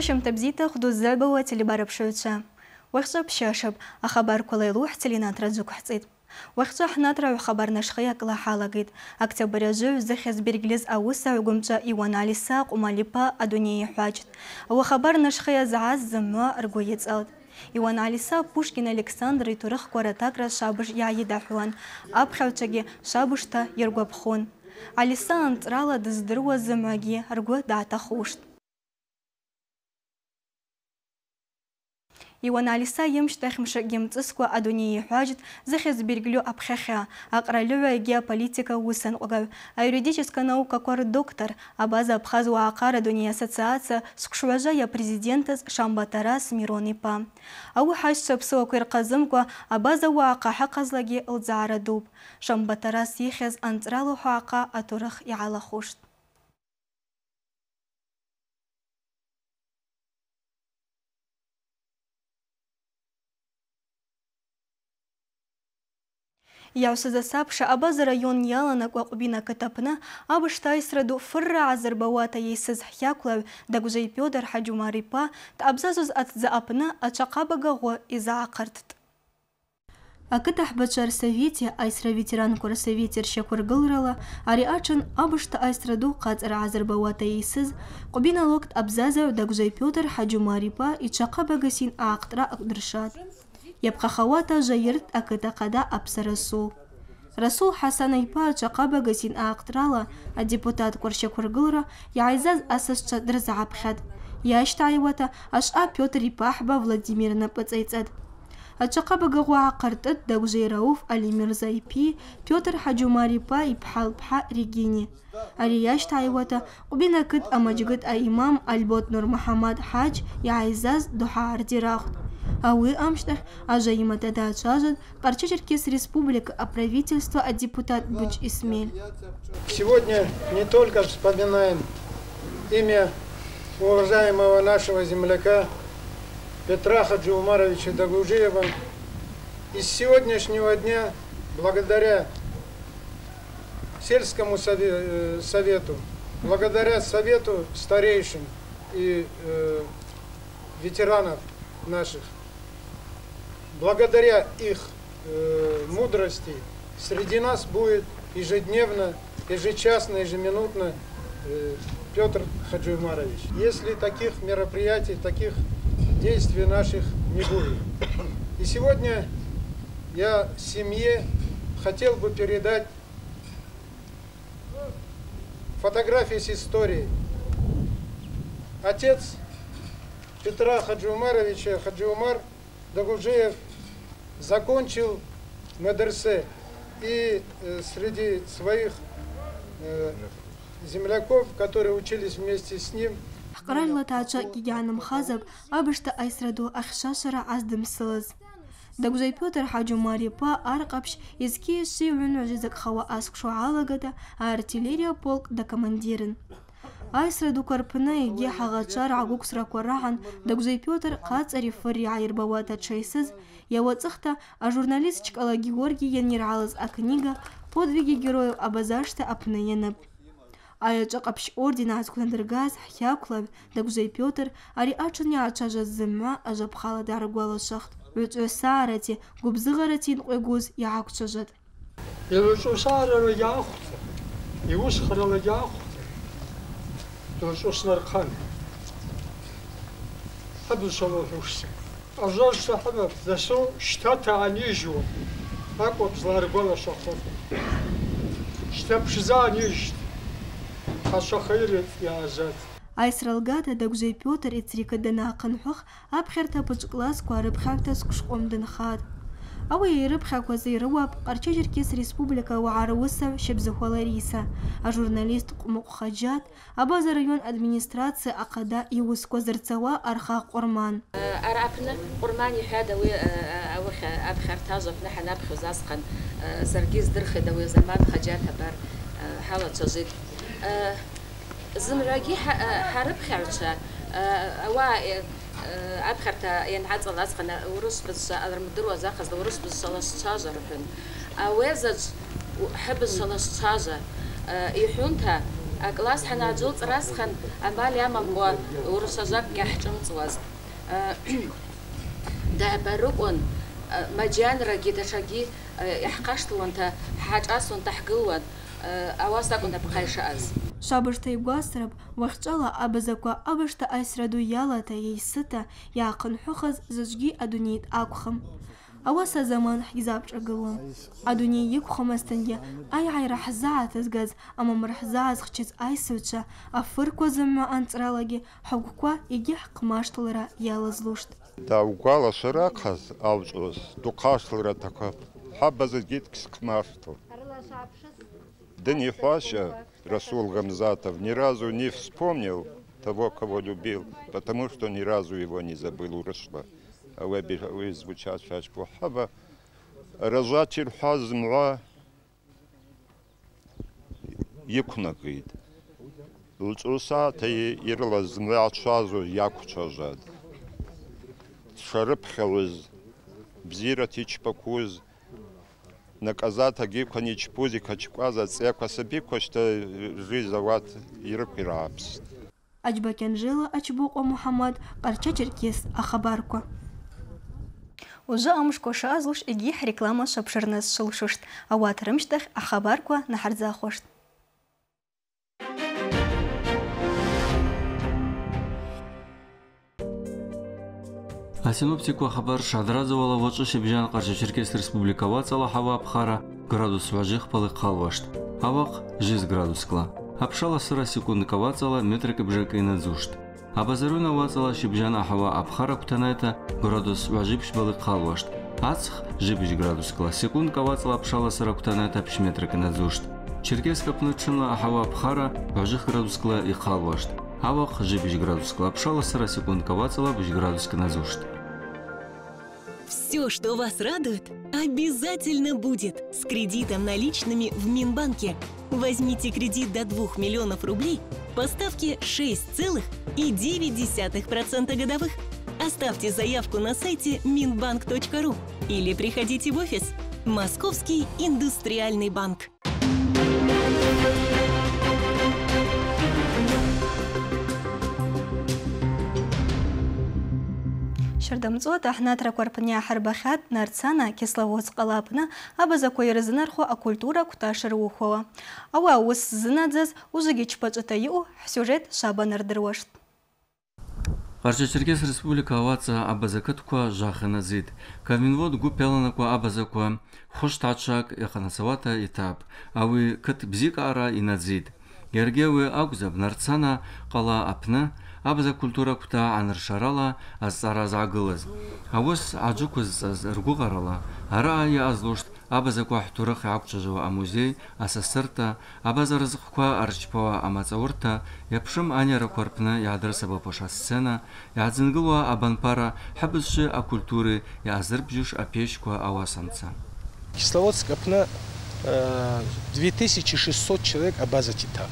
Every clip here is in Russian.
Уахсушим табзита худо забава телебарабшуца. Уахсу бшашаб, а хабар колайлух телинат разук хцит. Уахсу хнатра хабар нашхая кла халагит. Октябрязу захез берглез ауса угумца Иван Алисақ умалипа адунии хачт. Ау хабар нашхая зааз зама аргуец алд. Иван Алиса Пушкин Александр и Турах Кваратакра шабуш яидахуан. Абхавчаги шабушта ергуабхон. Алиса антрала дыздруа замаги аргу датахушт. Иван Алиса емштахмша гемцисква адунии хажит захез берглю абхаха, акралюя геополитика усан огав, а юридическая наука кор доктор, а база абхазуа акара адунии ассоциация скшважая президента Шамбатарас Миронипа. А у хашса псуа кирказымква, а база уака хаказлаги лдзара дуб. Шамбатарас ехез антралу хака атурах и алахушт. Яусыза сапша абаза район ялана квакубина катапна абыштай сраду фырра азарбауата ейсыз хяклав дагужай Пётр Хаджумарипа та абзазуз атза апна ачакабага го иза акартт. Акытах бачар совете айсра ветеран кура советер шакургылрала ари ачын абышта айсраду кацара азарбауата ейсыз кубина локт абзаза дагужай Пётр Хаджумарипа и чакабага син аактра акдыршат. يبقى خواتا جيرت أكتا قدا أبس رسول حسن يبا جاقابا قسين أقترالا الديبوتات كورشا كورغلرا يعزاز أساس درز عبخد ياشتايواتا أشقا بيوتر يباحبا فلاديميرنا بتزيزاد الجاقابا قوا قرتت داوجي راوف علي ميرزاي بي بيوتر حجوماريبا يبحال بحا ريجيني علي ياشتايواتا وبينا كد أماجقت إمام البوت نور محمد حاج يعزاز دوحا عردراخ Ауи амштах ажаимата да отжажат Карача-Черкес Республика, а правительство, а депутат Буч Исмель. Сегодня не только вспоминаем имя уважаемого нашего земляка Петра Хаджиумаровича Дагужиева. И с сегодняшнего дня, благодаря сельскому совету, благодаря совету старейшин и ветеранов наших, благодаря их мудрости среди нас будет ежедневно, ежечасно, ежеминутно Петр Хаджиумарович. Если таких мероприятий, таких действий наших не будет. И сегодня я семье хотел бы передать фотографии с историей. Отец Петра Хаджиумаровича, Хаджиумар Дагужиев, закончил медресе и среди своих земляков, которые учились вместе с ним, Дагужай Пётр Хаджиумарипа аркапш изки шивен жизак хава аскшу алагада артиллерия полк да командирин. Айсраду карпна иги хагачар агуксра кварахан Дагужай Пётр кацари фарри айрбавата чайсыз явацахта, а журналист Чкала Георгий яниралаз а книга «Подвиги героев Абазашта апнаенаб». Ая чакапш ордена аскундергаз хяклав Дагужай Пётр ари ачаня ачажа зыма ажабхала даргуала шахт. Сарати губзыгаратин ойгуз яакчажат. Сарара яахт, иусхарала яахт. Снархан. Хабусова хушс. Ажал сахаб засо штата анижу. Акоп зларгола шахот. Штапшза аниж. Ашахайрет яазат. Айсралгата Дагужай Пётр и црика данаақынхух абхерта пучклас куарыбхавта скушқомдын хад. Ауи рыбхаква зайрывап Карача-Черкес Республика Уараусав Шебзахуалариса, а журналист Мукхаджат, а база район администрации Акада и Ускозырцава Архак Урман. Арапна Урмани хадауи абхертажов нахан абхузасқан Саргиз дырхидауи заман Хаджат абар халатажит. زمرجي حرب خارجة أوا أبخرت ينعاد الله سخنا ورس بس أدرمدر وزاخز ورس بس صلاة شاجر حن أوزج حب صلاة شاجر يحونها класс حناجل راس خن أمال يا مبوا ورسجك كحجمت ده بروقون مجان رجي تشجي يحقشت وانت حاجة وانت حقوان أواسك وانت بخيش أز شابشتا يقاسرب وخجالا أبزاكوا أبشتا أيسردو يالاتا يستا ياقن حخز زجي أدونيت أكوخم أواسا زمان حيزابش أقلم أدوني يكوخم استنجي أي راح زعات أزغاز أما مرح زعاز خشيز أي سوتشا أفركوا زمع أنترالاجي حقوكوا يجي حقماشتلرا يالازلوشت دا وقالا شراكز أوجوز دوقاشتلرا تاكا حبز جيتكس قماشتل Дни Хуаша, Расул Гамзатов, ни разу не вспомнил того, кого любил, потому что ни разу его не забыл урышла. А вы звучат шашку хаба, разачир хазмла якунагид. Лучуса те ирла змла чазу якучажад. Шарып хауз, бзира тичпакуз, наказата гибкани чпузи качкваза церква собико, что жизнь зават ирпирапс. Ачбакен жила Ачбуко Мухаммад, Парча Черкес, Ахабарко. Уже амушко шазлуш игих реклама шапшернес шулшушт, а вот рымштах Ахабарко на хардзахошт. Асиноптику хабар шадразовала вачу шибжан Қарша Черкес республика вацала хава абхара градус важих палы қалвашт. Авақ 6 градус кла. Апшала сыра секундка вацала метрика бжека и надзушт. Абазаруна вацала шибжана хава абхара птанайта градус важипш палы қалвашт. Ацх 6 градус кла. Секундка вацала апшала сыра птанайта пш метрика надзушт. Черкес капнычына хава абхара важих градус кла и қалвашт. Авақ 6 градус кла. Апшала сыра секундка вацала 5 градус надзушт. Все, что вас радует, обязательно будет с кредитом наличными в Минбанке. Возьмите кредит до 2 миллионов рублей по ставке 6,9% годовых. Оставьте заявку на сайте minbank.ru или приходите в офис Московский индустриальный банк. Шардамцот ахнатра корпня харбахат нарцана Кисловодск қалапына абазако ерзінархо а культура куташыр ухова. Ауа ус зынадзаз узыги чпачатайу сюжет шабанардырвашт. Қарша Черкес республика аваца абазакаткуа жаханазид. Кавинвод гупеланакуа абазакуа хоштачак яханасавата этап. Ауи кат бзика ара инадзид. Ергеуи агузаб нарцана қала апна абаза культура кута аныршарала азараз агылыз. Авус аджукуз ргугарала. Ара ая азлушт абаза куахтурах акчажава амузей асасырта абаза рызықкуа арчпава амацаурта япшым аняра корпна ядрасаба поша сцена ядзынгылуа абанпара хабызши а культуры язырбжуш апешкуа авасамца. Кисловодск апна 2600 человек абаза тита.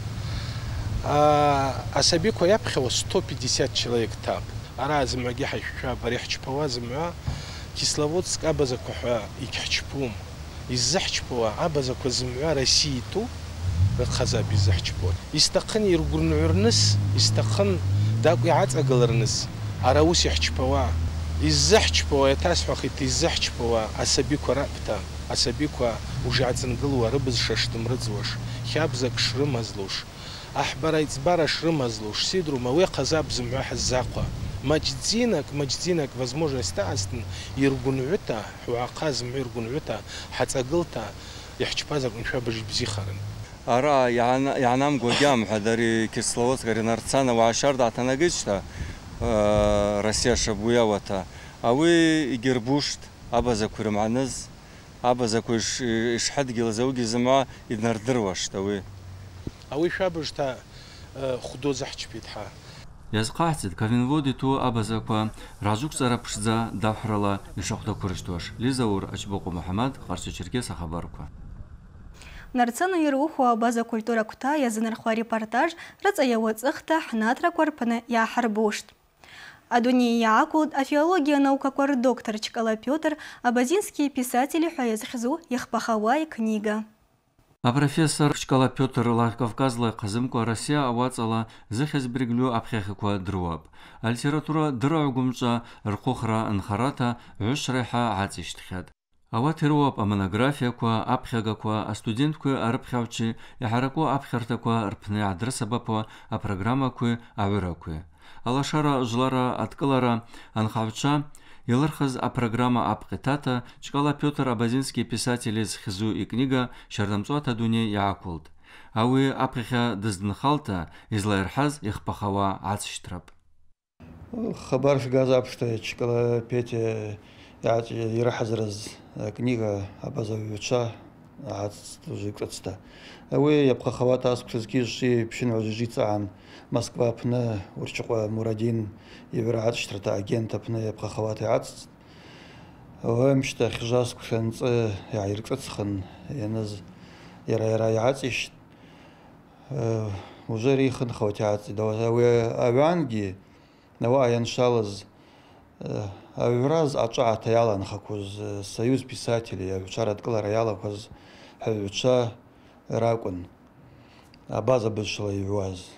А собеку я пхел 150 человек там. Раз маги хайша барихчпова змя Кисловодск абаза куха икхчпум. Иззахчпова абаза кузмя России ту خزاب يزحجبون يستقن يرجون عرنس يستقن داق يعاد أقلرنس عروس يحجبوا يزحجبوا يتاسع خيط يزحجبوا أسبيكوا رابطة أسبيكوا وجعت زنقلوا ربز ششتم رزوش خابزك شرمزلوش أحبر يتبارا شرمزلوش سيدرو ما ويقزاب زمعه الزاقة مجدينك возможность تاستن يرجون عتا وعقاز يرجون عتا حتى قلتا يحجبازك ونشوف بزيخرن أرى يعنام قدام حدري Кисловодск رنارتسانا وعشر دعتنا جيشتا Россия شبويا وتا أوي يجربوشت أبا زكور معنز أبا زكوش إيش حد جل زوجي زمعة يدردروش أوي شابشتا خدو زحج بيتها يزقاعد كافينفودي تو أبا زكوا راجوك زرابشزا دافرلا يشوخدا كورشتوش لزور أشبوق محمد قرش شركة خبركوا Нарцана Яруху база культура кута язынархуа репортаж рацая вацахта хнатра корпана яхарбушт. Адуни Яакуд, афиология наука кор доктор Чкала Петр, абазинские писатели хуязхзу яхпахавай книга. А профессор Шкала Петр Кавказла Казымко Россия авацала захезбриглю абхехиква друаб. Альтература драугумча рхухра анхарата ушреха ациштхад. Аватируаб монографияква абхегаква, а студентква арбхавчи яхараква абхертаква рпне адресабапва, а программаква авираква. Алашара жлара откалара анхавча Елархаз а программа Апкетата, Шкала Петр Абазинский писатель из Хизу и книга Шардамцуата Дуне Яакулд. Ауи Апхеха Дезденхалта из Лайрхаз их пахава Ацштраб. Хабарш Газапшта Шкала Петя Ирахазраз книга Абазовича Ацтужикратста. Ауи Япхахавата Аскрызкижи Пшинважижица Москва пна урчуква Мурадин Еврат штрата агента пна Япхахавата Ац. Вамшта хижаск шанц яиркцхан яназ яра яциш уже рихн хаватяц давай аванги нава яншалаз авраз ачаата ялан хакуз союз писателей вчарат клара яла куз хавча ракун абаза бышла юаз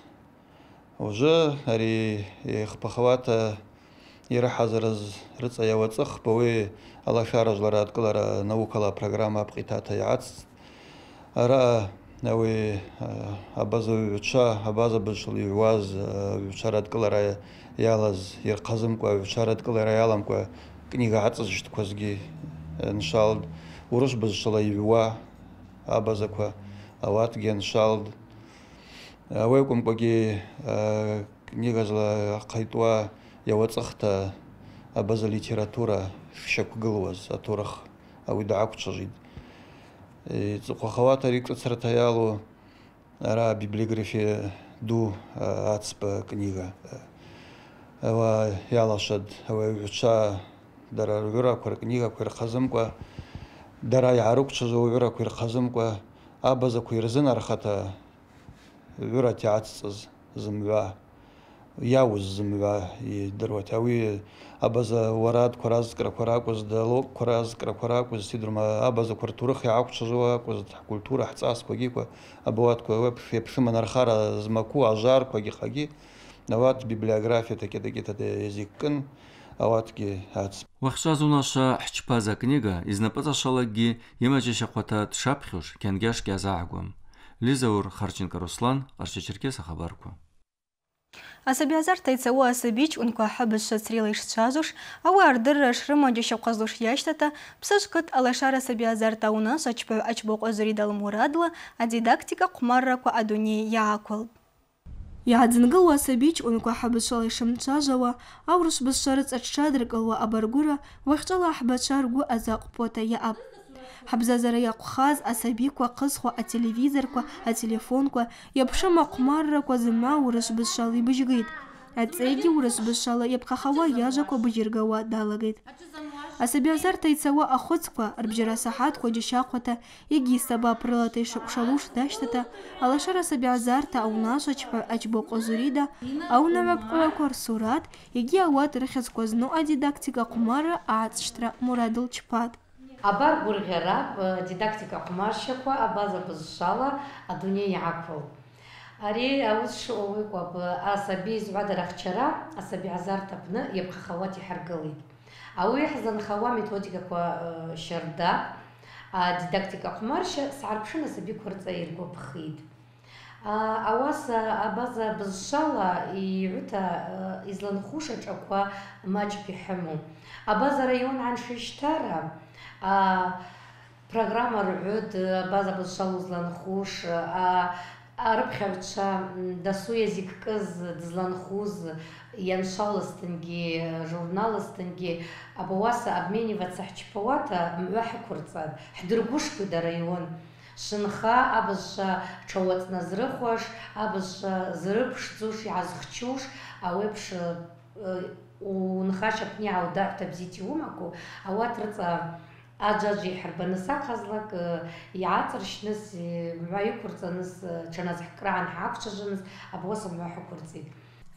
уже ари пахавата ирахазраз рыца явацах повы алашара жларат клара наукала программа Апкетата яц ара нави абазовича абаза бышла юаз вчарат клара ялаз ирказымква вчарат клара яламква книга ацжит козги иншалд урус бышла юа абазаква ават геншалд Авайкум баги книга зла кайтуа явацахта абаза литература шакгылваз атурах авидакчажид. Цухавата рикцратаялу ара библиография ду ацпа книга. Ава ялашад авайча дара вира книга кырхазымква дара ярукчажу вира кырхазымква абаза кырзын архата Вирати ацыз зымва, яуз зымва и дырвать. Ауи абаза варад кураз кракуракуз далок кураз кракуракуз сидрума абаза культурах яакчажуа куз культура хцас когиква абуат куа пшима нархара змаку ажар когихаги нават библиография таки языкын аватки ац. Вахшазунаша хчпаза книга из напазашалаги емачеша хватат шапхуш кенгяшки азаагвам. Лизаур Харченко Руслан, Арчичеркеса Хабарку. Асабиазар тайцауа асабич унква хабыш срилайш чазуш, ауа ардыр шрымаджи шапқазлуш яштата, псашкат алашара сабиазар тауна сачпаю ачбоқ озуридал мурадла, а дидактика кумарраква адуне яакул. Яадзынгылва асабич унква хабыш лайшым чажава, аурус бышарыц ачадрыкалва абаргура, вахчала ахбачаргу азақпота яаб. Хабзазара яқхаз асабиква қызхва а телевизорква а телефонква япшама қмарраква зыма урыс бышалы быжгыт. Ацеги урыс бышала япхахава яжаква быжиргава далагыт. Асабиазар тайцауа ахоцква арбжира сахатква джишақвата яги саба прылатай шалуш даштата алашара асабиазарта аунашачпа ачбоқ озурида аунамапкваквар сурат яги ауат рыхязква зну а дидактика қмара ацштра мурадыл чпат. Абар бургераб дидактика кумаршаква абаза бызшала адуне яакул. Ари аус шоуиква асаби зуадарахчара асаби азартапны ябхахавати харгалит. Ауи хзанхава методикаква шарда дидактика кумарша сарпшина асаби курца иргопхид. Ауаса абаза бызшала иута изланхушачаква маджпихему. Абаза район аншиштара программа рዑд база бызшалузлан хуш арбхавча дасу язык кыз дзланхуз яншалыстынги журналыстынги абуаса обмениваться хчпавата мвахкурцад хдргушку да район шинха абыша чаватна зрыхваш абыша зрыпшцуш язхчуш ауепш унхаша пняу дарта бзитиумаку ауатрца аджаджи хрбанса казлак яцршнес ваюкурцанс чаназ хкран хакчажнс абосам вахкурци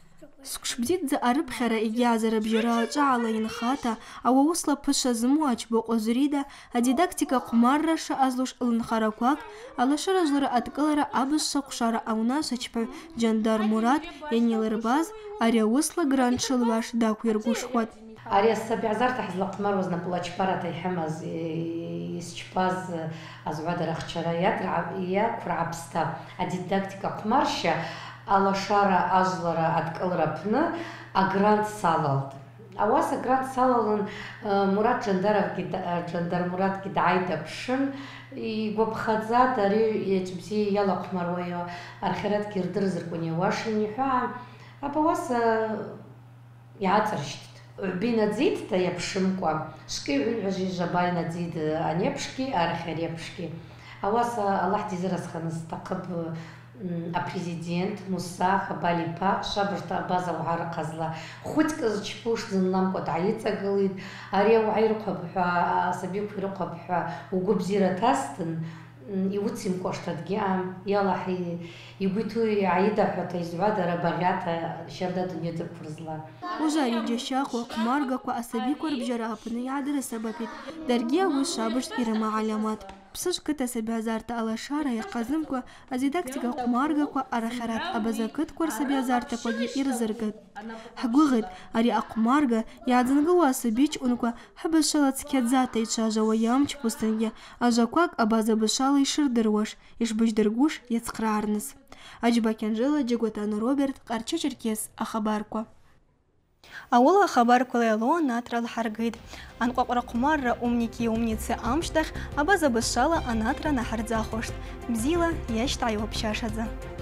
Скшбдит за арбхера игязара бжира чаала инхата, ауаусла пыша змуач боқозрида, а дидактика қумарраша азлуш илнхаракуак, алашара жлара аткалара абысша қушара аунаша чпа Джандар Мурат, янилырбаз, ариаусла граншылваш дакуиргушхват. Ария сабиазар тахзла қумар возна плачпара тайхамаз исчпаз азвада рахчара я курабста, а дидактика қумарша алашара ажлара аткалара пны агрант салалды. Ауаса грант салалын Мурат Джандар Мурат гидайда пшын и гопхадза тари ячмси яла қумаруайо архерат кирдыр зыркуни вашын нихуа абауаса яцарштит. Бина дзид-то я пшымква шки вижи жабайна дзид анепшки архерепшки. Ауаса Аллах дизирасханыз тақып а президент Муса Балипа шабырта база вара казла хоть казчпуш нам кот айца галит ария айрқа бха сабиq фирqa бха угубзира тастын и утсим коштадгам ялахи юбиту айда хата извада рабагата шарда дунья фурзла ужари джашаху марга ко асабиq рбжарапны ядра сабапит даргия вышабыш ирма аламат Псышката сабиазарта алашара яқазымква азидактика қумаргаква арахарат абазакыт кор сабиазарта кваги ирзыргат. Хагугыт ари ақумарга ядзынгылва асабич унква хабашалат скядзата ичажа ваямч пустынге ажаквак абаза бышала ишырдырваш ишбыждыргуш яцқрарныс. Аджбакенжела Джиготана Роберт Қарча Черкес Ахабарква. Аула хабар колело натрал харгид. Анқоқра қумарра умники умницы амштах, абаза бышала анатра на хардзахошт. Бзила яштайо пшашадза.